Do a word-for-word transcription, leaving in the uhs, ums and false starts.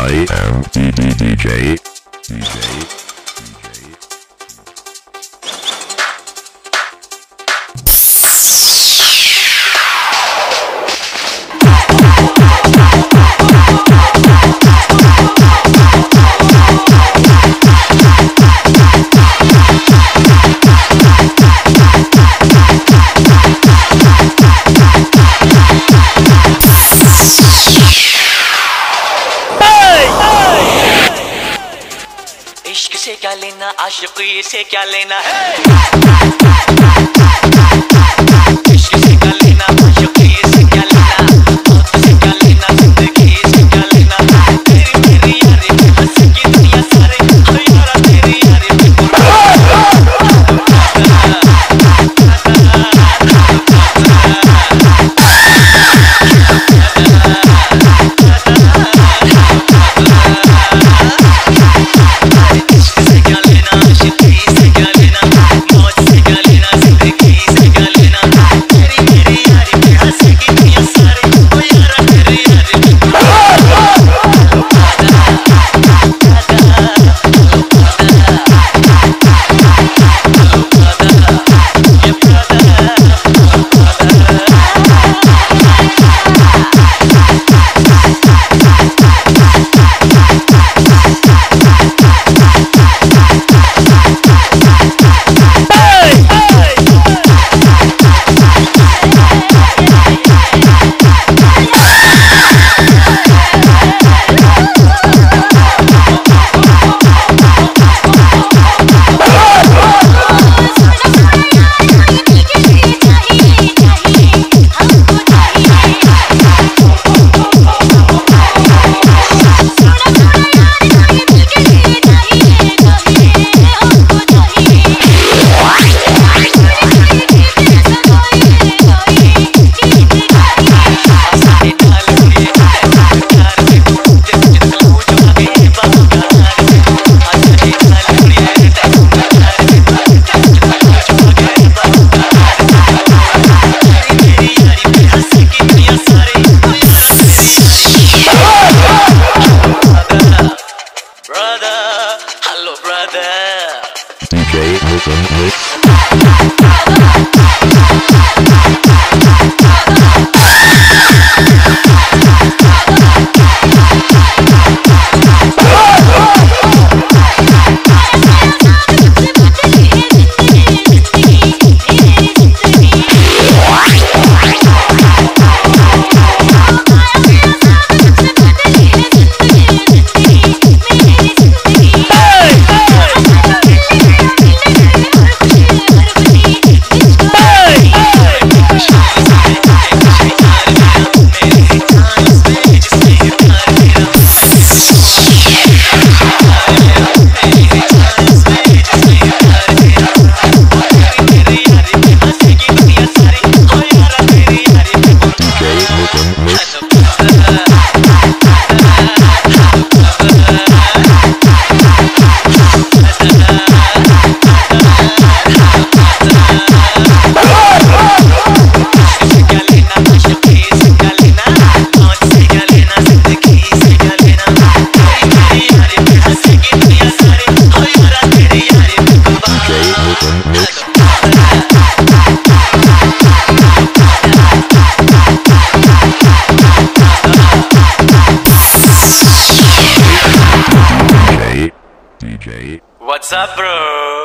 I am D D D J. D J. इश्क से क्या लेना, आशिकी से क्या लेना है। इश्क से क्या लेना, आशिकी से क्या लेना, मौत से क्या लेना, जिंदगी से क्या लेना। तेरी मेरी यारी में हंसेगी दुनिया सारे, हो यारा तेरी यारी में D J Rhythm Mix. D J. What's up, bro?